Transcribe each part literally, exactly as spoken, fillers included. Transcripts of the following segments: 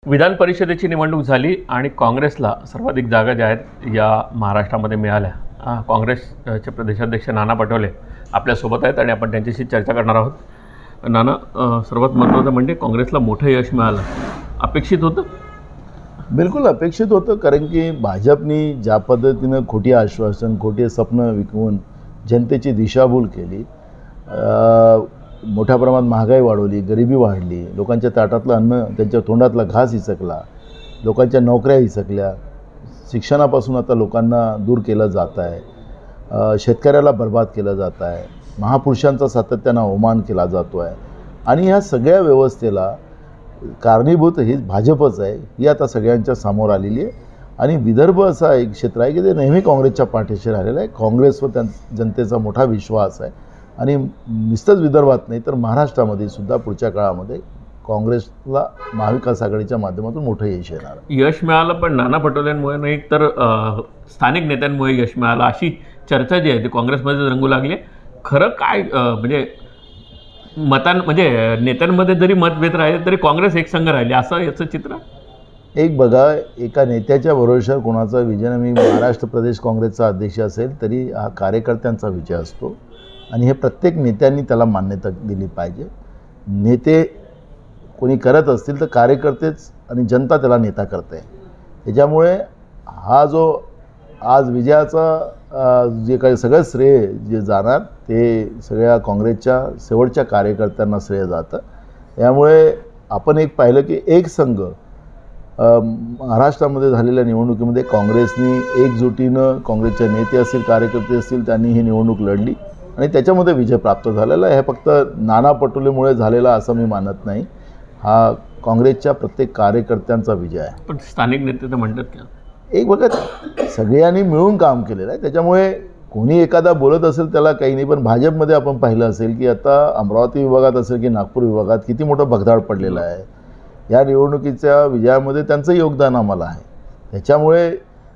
विधान परिषदेची निवडणूक झाली आणि काँग्रेसला सर्वाधिक जागा ज्या आहेत या महाराष्ट्रामध्ये मिळाल्या. काँग्रेसचे प्रदेशाध्यक्ष नाना पटोले आपल्यासोबत आहेत आणि आपण त्यांच्याशी चर्चा करणार आहोत. नाना, सर्वात महत्त्वाचं म्हणजे काँग्रेसला मोठं यश मिळालं, अपेक्षित होतं? बिलकुल अपेक्षित होतं, कारण की भाजपनी ज्या पद्धतीनं खोटी आश्वासन, खोटी स्वप्न विकवून जनतेची दिशाभूल केली, मोठ्या प्रमाणात महागाई वाढवली, गरिबी वाढली, लोकांच्या ताटातलं अन्न त्यांच्या तोंडातला घास हिसकला, लोकांच्या नोकऱ्या हिसकल्या, शिक्षणापासून आता लोकांना दूर केलं जात आहे, शेतकऱ्याला बर्बाद केलं जात आहे, महापुरुषांचा सातत्यानं अवमान केला जातो आहे. आणि ह्या सगळ्या व्यवस्थेला कारणीभूत ही भाजपच आहे, ही आता सगळ्यांच्या समोर आलेली आहे. आणि विदर्भ असा एक क्षेत्र आहे की ते नेहमी काँग्रेसच्या पाठीशी राहिलेलं आहे. काँग्रेसवर त्या जनतेचा मोठा विश्वास आहे आणि नुसतंच विदर्भात नाही तर महाराष्ट्रामध्ये सुद्धा पुढच्या काळामध्ये काँग्रेसला महाविकास आघाडीच्या माध्यमातून मोठं यश येणार. यश मिळालं, पण नाना पटोलेंमुळे नाही तर स्थानिक नेत्यांमुळे यश मिळालं अशी चर्चा जी आहे ती काँग्रेसमध्ये रंगू लागली. खरं काय म्हणजे मतां म्हणजे नेत्यांमध्ये जरी मतभेद राहिले तरी काँग्रेस एकसंघ राहिली असं याचं चित्र? एक बघा, एका नेत्याच्या भरोश्यावर कोणाचा विजय, मी महाराष्ट्र प्रदेश काँग्रेसचा अध्यक्ष असेल तरी हा कार्यकर्त्यांचा विजय असतो आणि हे प्रत्येक नेत्यांनी त्याला मान्यता दिली पाहिजे. नेते कोणी करत असतील तर कार्यकर्तेच आणि जनता त्याला नेता करते. त्याच्यामुळे हा जो आज विजयाचा जे काही सगळं श्रेय जे जाणार ते सगळ्या काँग्रेसच्या शेवटच्या कार्यकर्त्यांना श्रेय जातं. यामुळे आपण एक पाहिलं की एक संघ महाराष्ट्रामध्ये झालेल्या निवडणुकीमध्ये काँग्रेसनी एकजुटीनं, काँग्रेसचे नेते असतील, कार्यकर्ते असतील, त्यांनी ही निवडणूक लढली आणि त्याच्यामध्ये विजय प्राप्त झालेला आहे. हे फक्त नाना पटोलेमुळे झालेला असं मी मानत नाही, हा काँग्रेसच्या प्रत्येक कार्यकर्त्यांचा विजय आहे. पण स्थानिक नेते तर म्हणतात का, एक बघा सगळ्यांनी मिळून काम केलेलं आहे, त्याच्यामुळे कोणी एखादा बोलत असेल त्याला काही नाही. पण भाजपमध्ये आपण पाहिलं असेल की आता अमरावती विभागात असेल की नागपूर विभागात किती मोठं भगदाड पडलेलं आहे. या निवडणुकीच्या विजयामध्ये त्यांचं योगदान आम्हाला आहे. त्याच्यामुळे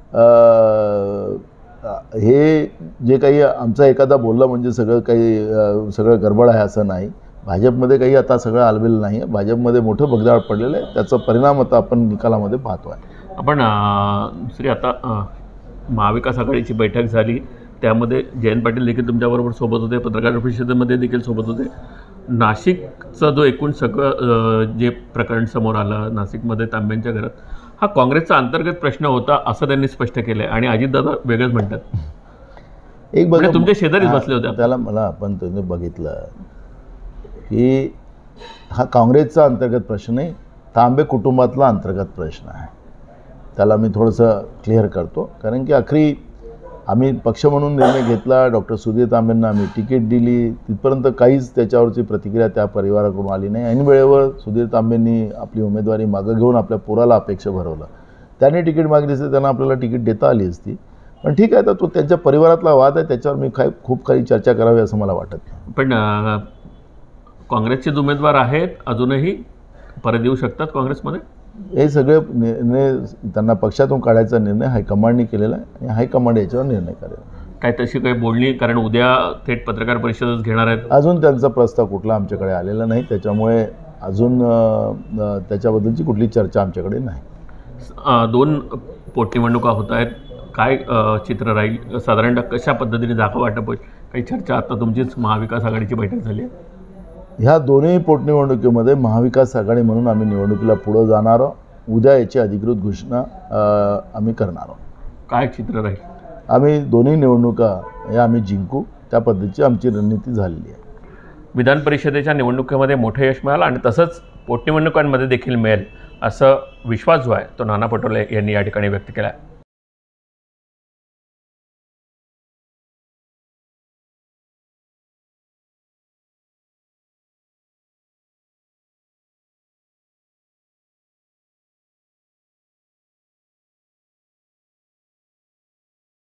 हे जे काही आमचा एखादा बोलला म्हणजे सगळं काही सगळं गडबड आहे असं नाही. भाजपमध्ये काही आता सगळं आलबेल नाही आहे. भाजपमध्ये मोठं भगदाड पडलेलं आहे, त्याचा परिणाम आता आपण निकालामध्ये पाहतो आहे. आपण श्री आता महाविकास आघाडीची बैठक झाली, त्यामध्ये जयंत पाटील देखील तुमच्याबरोबर सोबत होते, पत्रकार परिषदेमध्ये देखील सोबत होते. नाशिकचा जो एकूण सगळं जे प्रकरण समोर आलं नाशिकमध्ये तांब्यांच्या घरात, हा काँग्रेसचा अंतर्गत प्रश्न होता असं त्यांनी स्पष्ट केलं आहे आणि अजितदादा वेगळंच म्हणतात. एक बघा, तुमच्या शेजारीच बसले होते. त्याला मला आपण तुम्ही बघितलं की हा काँग्रेसचा अंतर्गत प्रश्न नाही, तांबे कुटुंबातला अंतर्गत प्रश्न आहे. त्याला मी थोडंसं क्लिअर करतो, कारण की अखेरी आम्ही पक्ष म्हणून निर्णय घेतला, डॉक्टर सुधीर तांबेंना आम्ही तिकीट दिली, तिथपर्यंत काहीच त्याच्यावरची प्रतिक्रिया त्या परिवाराकडून आली नाही. ऐन वेळेवर सुधीर तांबेंनी आपली उमेदवारी मागं घेऊन आपल्या पोराला अपेक्षा भरवलं. त्यांनी तिकीट मागली असती, त्यांना आपल्याला तिकीट देता आली असती. पण ठीक आहे, तर तो त्यांच्या परिवारातला वाद आहे, त्याच्यावर मी काय खूप काही चर्चा करावी असं मला वाटत नाही. पण काँग्रेसचे उमेदवार आहेत, अजूनही परत येऊ शकतात काँग्रेसमध्ये. हे सगळे निर्णय त्यांना पक्षातून काढायचा निर्णय हायकमांडनी केलेला आहे आणि हायकमांड याच्यावर निर्णय करेल. काय तशी काही बोलणी, कारण उद्या थेट पत्रकार परिषदच घेणार आहेत. अजून त्यांचा प्रस्ताव कुठला आमच्याकडे आलेला नाही, त्याच्यामुळे अजून त्याच्याबद्दलची कुठली चर्चा आमच्याकडे नाही. दोन पोटनिवडणुका होत आहेत, काय चित्र राहील साधारणतः, कशा पद्धतीने जागा वाटप होईल, काही चर्चा? आता तुमचीच महाविकास आघाडीची बैठक झाली आहे. ह्या दोन्ही पोटनिवडणुकीमध्ये महाविकास आघाडी म्हणून आम्ही निवडणुकीला पुढं जाणार आहोत. उद्या याची अधिकृत घोषणा आम्ही करणार आहोत. काय चित्र राहील? आम्ही दोन्ही निवडणुका या आम्ही जिंकू, त्या पद्धतीची आमची रणनीती झालेली आहे. विधान परिषदेच्या निवडणुकीमध्ये मोठं यश मिळालं आणि तसंच पोटनिवडणुकांमध्ये देखील मिळेल असं विश्वास जो आहे तो नाना पटोले यांनी या ठिकाणी व्यक्त केला आहे.